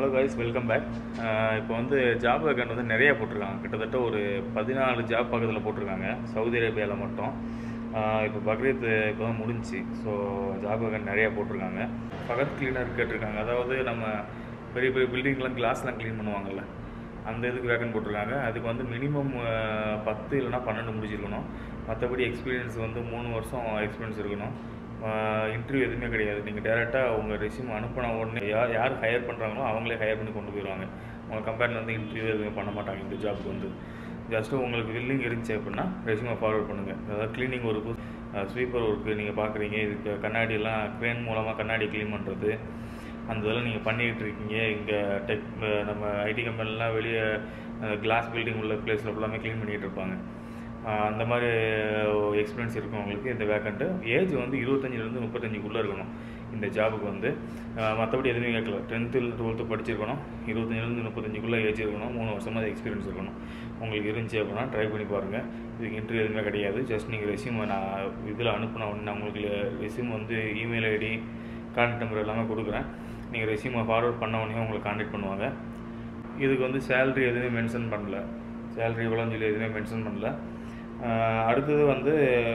Hello guys, welcome back. இப்போ வந்து job vacant வந்து நிறைய போட்டிருக்காங்க. கிட்டத்தட்ட ஒரு 14 ஜாப் பக்கத்தில் போட்டிருக்காங்க சவுதி அரேபியாவில் மட்டும். இப்போ பக்ரீத் இப்போ தான் முடிஞ்சிச்சு. ஸோ ஜாப் வேக்கன்ட் நிறையா போட்டிருக்காங்க. பக்கத்து கிளீனர் கேட்டிருக்காங்க. அதாவது நம்ம பெரிய பெரிய பில்டிங்லாம் கிளாஸ்லாம் க்ளீன் பண்ணுவாங்கள்ல, அந்த இதுக்கு வேக்கன்ட் போட்டிருக்காங்க. அதுக்கு வந்து மினிமம் 10 இல்லைனா 12 முடிச்சிருக்கணும். மற்றபடி எக்ஸ்பீரியன்ஸ் வந்து 3 வருஷம் எக்ஸ்பீரியன்ஸ் இருக்கணும். இன்டர்வியூ எதுவுமே கிடையாது. நீங்கள் டேரெக்டாக உங்கள் ரெஸ்யூம் அனுப்பின உடனே யார் ஹையர் பண்ணுறாங்களோ அவங்களே ஹையர் பண்ணி கொண்டு போயிடுவாங்க. உங்கள் கம்பெனியில் வந்து இன்டர்வியூ எதுவுமே பண்ண மாட்டாங்க. இந்த ஜாப்புக்கு வந்து ஜஸ்ட்டு உங்களுக்கு வில்லிங் இருந்துச்சு அப்படின்னா ரெஸ்யூமை ஃபார்வர்ட் பண்ணுங்கள். அதாவது க்ளீனிங் ஒர்க்கு, ஸ்வீப்பர் ஒர்க்கு நீங்கள் பார்க்குறீங்க. இதுக்கு கண்ணாடியெல்லாம் க்ரேன் மூலமாக கண்ணாடி க்ளீன் பண்ணுறது, அந்த இதெல்லாம் நீங்கள் பண்ணிக்கிட்டு இருக்கீங்க. இங்கே நம்ம ஐடி கம்பெனிலாம் வெளியே கிளாஸ் பில்டிங் உள்ள பிளேஸில் ஃபுல்லாமே க்ளீன் பண்ணிகிட்டு இருப்பாங்க. அந்த மாதிரி எக்ஸ்பீரியன்ஸ் இருக்கும் உங்களுக்கு இந்த வேக்கண்ட்டு. ஏஜ் வந்து 25லேருந்து 35க்குள்ளே இருக்கணும் இந்த ஜாபுக்கு வந்து. மற்றபடி எதுவுமே கேட்கல. 10th 12th படிச்சிருக்கணும். 25லேருந்து 35க்குள்ளே ஏஜ் இருக்கணும். 3 வருஷமாக எக்ஸ்பீரியன்ஸ் இருக்கணும். உங்களுக்கு இருந்துச்சு அப்படின்னா ட்ரை பண்ணி பாருங்கள். இதுக்கு இன்டர்வியூ எதுவுமே கிடையாது. ஜஸ்ட் நீங்கள் ரெஸ்யூமை நான் இதில் அனுப்பின உடனே உங்களுக்கு ரெஸ்யூம் வந்து இமெயில் ஐடி, கான்டாக்ட் நம்பர் எல்லாமே கொடுக்குறேன். நீங்கள் ரெஸ்யூமை ஃபார்வர்ட் பண்ண உடனே உங்களுக்கு கான்டாக்ட் பண்ணுவாங்க. இதுக்கு வந்து சேலரி எதுவுமே மென்ஷன் பண்ணல. சேலரி எவ்வளோன்னு சொல்லி எதுவுமே மென்ஷன் பண்ணல. அடுத்தது வந்து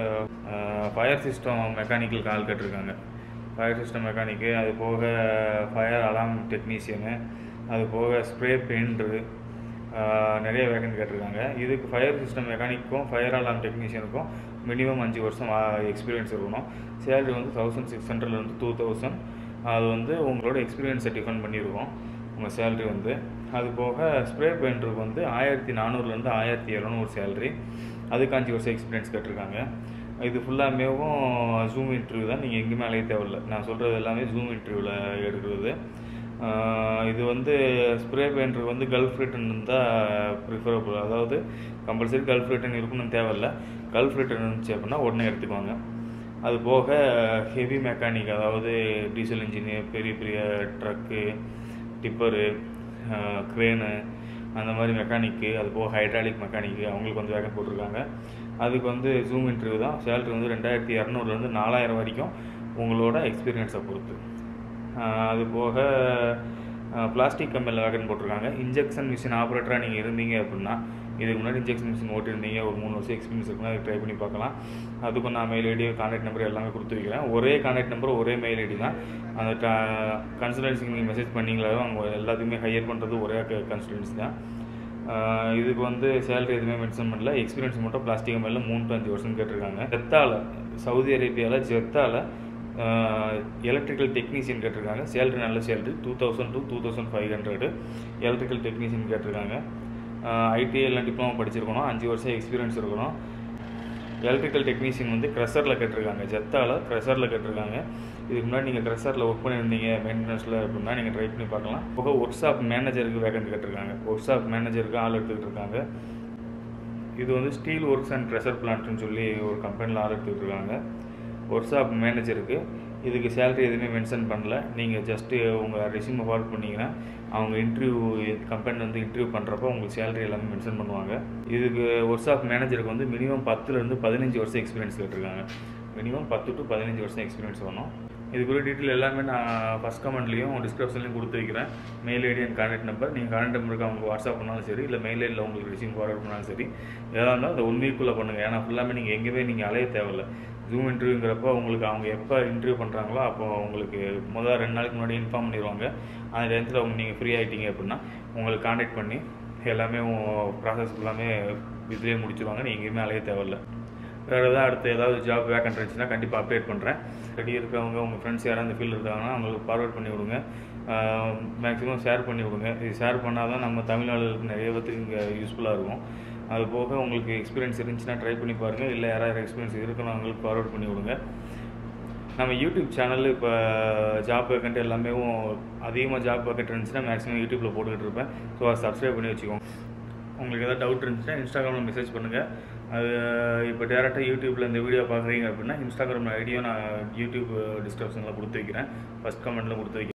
ஃபயர் சிஸ்டம் மெக்கானிக்கல் கால் கேட்டிருக்காங்க. ஃபயர் சிஸ்டம் மெக்கானிக்கு, அது போக ஃபயர் அலார்ம் டெக்னீஷியனு, அது போக ஸ்ப்ரே பெயிண்டரு, நிறைய வேக்கன்ட் கேட்டிருக்காங்க. இதுக்கு ஃபயர் சிஸ்டம் மெக்கானிக்கும் ஃபயர் அலார்ம் டெக்னீஷியனுக்கும் மினிமம் 5 வருஷம் எக்ஸ்பீரியன்ஸ் இருக்கணும். சேலரி வந்து 1600லேருந்து 2000. அது வந்து உங்களோட எக்ஸ்பீரியன்ஸை டிஃபைன் பண்ணியிருக்கோம் உங்கள் சேலரி வந்து. அது போக ஸ்ப்ரே பெயிண்டருக்கு வந்து 1400லேருந்து 1700 சேலரி. அதுக்கு 5 வருஷம் எக்ஸ்பீரியன்ஸ் கேட்டிருக்காங்க. இது ஃபுல்லாமேவும் ஜூம் இன்டர்வியூ தான். நீங்கள் எங்கேயுமே அலைய தேவையில்லை. நான் சொல்கிறது எல்லாமே ஜூம் இன்டர்வியூவில் எடுக்கிறது. இது வந்து ஸ்ப்ரே பெயிண்டருக்கு வந்து கல்ஃப் ரிட்டன் இருந்தால் ப்ரிஃபரபுள். அதாவது கம்பல்சரி கல்ஃப் ரிட்டன் இருக்கணும்னு தேவையில்லை. கல்ஃப் ரிட்டன் இருந்துச்சு அப்படின்னா உடனே எடுத்துக்குவாங்க. அது போக ஹெவி மெக்கானிக், அதாவது டீசல் இன்ஜினு, பெரிய பெரிய ட்ரக்கு, டிப்பரு, க்ரேனு, அந்த மாதிரி மெக்கானிக்கு, அது போக ஹைட்ராலிக் மெக்கானிக்கு, அவங்களுக்கு வந்து வேக்கன்ட் போட்டிருக்காங்க. அதுக்கு வந்து ஜூம் இன்டர்வியூ தான். சேலரி வந்து 2200லேருந்து 4000 வரைக்கும் உங்களோட எக்ஸ்பீரியன்ஸை பொறுத்து. அது போக பிளாஸ்டிக் கம்பெனியில் வேக்கன்ட் போட்டிருக்காங்க. இன்ஜெக்ஷன் மிஷின் ஆப்ரேட்டராக நீங்கள் இருந்தீங்க அப்படின்னா, இதுக்கு முன்னாடி இன்ஜெக்ஷன் மிஷின் ஓட்டிருந்தீங்க, ஒரு 3 வருஷம் எக்ஸ்பீரியன்ஸ் இருக்குன்னா அதை ட்ரை பண்ணி பார்க்கலாம். அதுக்கும் நான் மெயில் ஐடி, கான்டாக்ட் நம்பர் எல்லாமே கொடுத்து வைக்கிறேன். ஒரே கான்டாக்ட் நம்பர், ஒரே மெயில் ஐடி தான். அந்த கன்சல்டன்சிக்கு நீங்கள் மெசேஜ் பண்ணிங்களா அவங்க எல்லாத்துக்குமே ஹையர் பண்ணுறது ஒரே கன்சல்டன்சி தான். இதுக்கு வந்து சேலரி எதுவுமே மென்ஷன் பண்ணல. எக்ஸ்பீரியன்ஸ் மட்டும் பிளாஸ்டிக் கம்பெனியில் 3 to 5 வருஷம் கேட்டிருக்காங்க. ஜெத்தாவில், சவுதி அரேபியாவில் ஜெத்தாவில் எலக்ட்ரிக்கல் டெக்னீஷியன் கேட்டிருக்காங்க. சேலரி நல்ல சேலரி, 2000 to 2500 எலக்ட்ரிக்கல் டெக்னீஷியன் கேட்டிருக்காங்க. ஐடிஐ எல்லாம் டிப்ளமோ படிச்சிருக்கணும். 5 வருஷம் எக்ஸ்பீரியன்ஸ் இருக்கணும். எலக்ட்ரிக்கல் டெக்னீஷியன் வந்து க்ரெஷரில் கேட்டிருக்காங்க. ஜெத்தாவில் க்ரெஷரில் கேட்டிருக்காங்க. இதுக்கு முன்னாடி நீங்கள் க்ரெஷரில் ஒர்க் பண்ணியிருந்தீங்க மெயின்டெனன்ஸில் அப்படின்னா நீங்கள் ட்ரை பண்ணி பார்க்கலாம். போக ஒர்க் ஷாப் மேனேஜருக்கு வேக்கன்ட் கேட்டிருக்காங்க. ஒர்க் ஷாப் மேனேஜருக்கு ஆள் எடுத்துக்கிட்டு இருக்காங்க. இது வந்து ஸ்டீல் ஒர்க்ஸ் அண்ட் ப்ரெஷர் பிளான்ட்னு சொல்லி ஒரு கம்பெனியில் ஆள் எடுத்துக்கிட்டு இருக்காங்க. ஒர்க் ஷாப் மேனேஜருக்கு இதுக்கு சேலரி எதுவுமே மென்ஷன் பண்ணல. நீங்கள் ஜஸ்ட்டு உங்கள் ரெஸ்யூமை ஃபார்வர்ட் பண்ணிங்கன்னா அவங்க இன்டர்வியூ கம்பெனி வந்து இன்டர்வியூ பண்ணுறப்போ உங்களுக்கு சேலரி எல்லாமே மென்ஷன் பண்ணுவாங்க. இதுக்கு ஒர்க் ஷாப் மேனேஜருக்கு வந்து மினிமம் 10லேருந்து 15 வருஷம் எக்ஸ்பீரியன்ஸ் கேட்டிருக்காங்க. மினிமம் 10 to 15 வருஷம் எக்ஸ்பீரியன்ஸ் வேணும். இதுக்குரிய டீட்டெயில் எல்லாமே நான் ஃபஸ்ட் கமெண்ட்லேயும் டிஸ்கிரிப்ஷன்லையும் கொடுத்து வைக்கிறேன். Mail ID and contact number. நீங்கள் கான்டாக்ட் நம்பருக்கு அவங்க வாட்ஸ்அப் பண்ணாலும் சரி, இல்லை மெயில் ஐடியில் உங்களுக்கு ரெஸ்யூம் ஃபார்வர்ட் பண்ணாலும் சரி, எதாக இருந்தாலும் அந்த 1 வீக்குள்ளே பண்ணுங்கள். ஏன்னா ஃபுல்லாமே நீங்கள் எங்கேயுமே நீங்கள் அலைய தேவையில்லை. ஜூம் இன்டர்வியூங்கிறப்போ உங்களுக்கு அவங்க எப்போ இன்டர்வியூ பண்ணுறாங்களோ அப்போ உங்களுக்கு முதல் 2 நாளைக்கு முன்னாடி இன்ஃபார்ம் பண்ணிடுவாங்க. அந்த டைத்தில் அவங்க நீங்கள் ஃப்ரீ ஆகிட்டீங்க அப்படின்னா உங்களுக்கு கான்டாக்ட் பண்ணி எல்லாமே ப்ராசஸ் ஃபுல்லாமே இதுலேயே முடிச்சுருவாங்க. நீங்கள் எங்கேயுமே அலைய தேவையில்லை. வேறு எதாவது அடுத்து ஏதாவது ஜாப் வேக்கன்ட் இருந்துச்சுன்னா கண்டிப்பாக அப்டேட் பண்ணுறேன். ரெடி இருக்கிறவங்க உங்கள் ஃப்ரெண்ட்ஸ் யாராவது அந்த ஃபீல்டு இருக்காங்கன்னா அவங்களுக்கு ஃபார்வர்ட் பண்ணி விடுங்க. மேக்ஸிமம் ஷேர் பண்ணி விடுங்க. இது ஷேர் பண்ணால் தான் நம்ம தமிழ்நாடுகளுக்கு நிறைய பேருக்கு இங்கே யூஸ்ஃபுல்லாக இருக்கும். அது போக உங்களுக்கு எக்ஸ்பீரியன்ஸ் இருந்துச்சுன்னா ட்ரை பண்ணி பாருங்கள். இல்லை யாராவது எக்ஸ்பீரியன்ஸ் இருக்கணும் அவங்களுக்கு ஃபார்வர்ட் பண்ணி விடுங்க. நம்ம யூடியூப் சேனல் இப்போ ஜாப் வேக்கன்ட் எல்லாமே அதிகமாக ஜாப் வேக்கன்ட் இருந்துச்சுன்னா மேக்ஸிமம் யூடியூப்பில் போட்டுக்கிட்டு இருப்பேன். ஸோ அதை சப்ஸ்கிரைப் பண்ணி வச்சுக்கோங்க. உங்களுக்கு எதாவது டவுட் இருந்துச்சுன்னா இன்ஸ்டாகிராமில் மெசேஜ் பண்ணுங்கள். அது இப்போ டேரெக்டாக யூடியூப்பில் இந்த வீடியோ பார்க்குறீங்க அப்படின்னா இன்ஸ்டாகிராம் ஐடியோ நான் யூடியூப் டிஸ்கிரிப்ஷனில் கொடுத்து வைக்கிறேன். ஃபஸ்ட் கமெண்ட்டில் கொடுத்து வைக்கிறேன்.